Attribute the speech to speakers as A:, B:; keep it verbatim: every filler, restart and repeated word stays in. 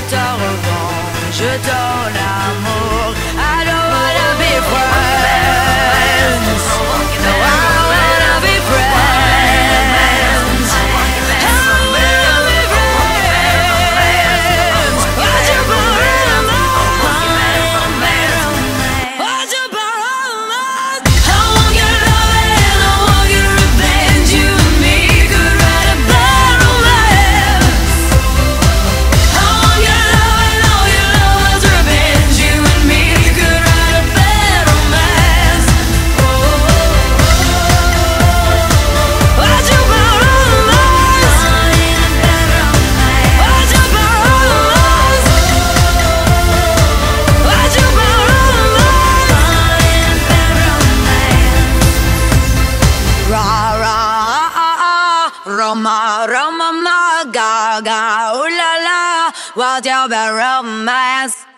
A: te revends, je donne l'amour. I don't wanna be friends. No, I wanna be friends. I wanna be friends. What's your problem? What's your problem? I want your loving, I want your revenge. You and me could write a bad romance. I want your loving, all your love's revenge. You and me could write a bad romance. What's your problem? What's your problem? What's your problem? Ra ra ah ah, Roma Roma ma, Gah Gah Ohh la la, what's your bad romance?